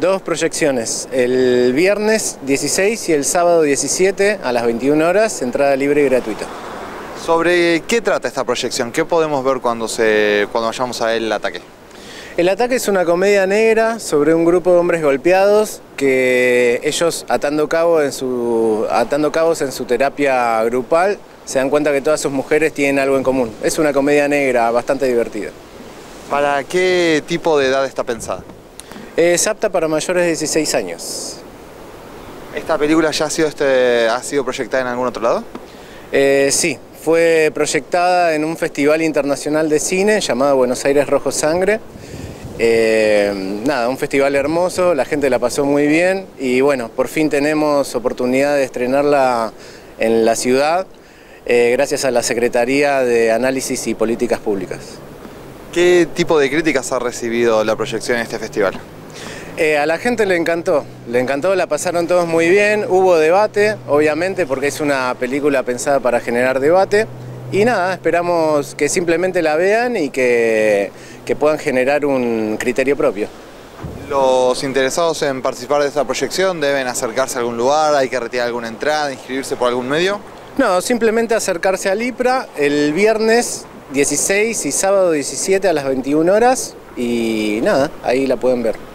Dos proyecciones, el viernes 16 y el sábado 17 a las 21 horas, entrada libre y gratuita. ¿Sobre qué trata esta proyección? ¿Qué podemos ver cuando vayamos a ver El Ataque? El Ataque es una comedia negra sobre un grupo de hombres golpeados que ellos atando cabos en su terapia grupal se dan cuenta que todas sus mujeres tienen algo en común. Es una comedia negra bastante divertida. ¿Para qué tipo de edad está pensada? Es apta para mayores de 16 años. ¿Esta película ya ha sido proyectada en algún otro lado? Sí, fue proyectada en un festival internacional de cine llamado Buenos Aires Rojo Sangre. Un festival hermoso, la gente la pasó muy bien y bueno, por fin tenemos oportunidad de estrenarla en la ciudad gracias a la Secretaría de Análisis y Políticas Públicas. ¿Qué tipo de críticas ha recibido la proyección en este festival? A la gente le encantó, la pasaron todos muy bien, hubo debate, obviamente, porque es una película pensada para generar debate. Y nada, esperamos que simplemente la vean y que puedan generar un criterio propio. ¿Los interesados en participar de esta proyección deben acercarse a algún lugar, hay que retirar alguna entrada, inscribirse por algún medio? No, simplemente acercarse al IPRA el viernes 16 y sábado 17 a las 21 horas y nada, ahí la pueden ver.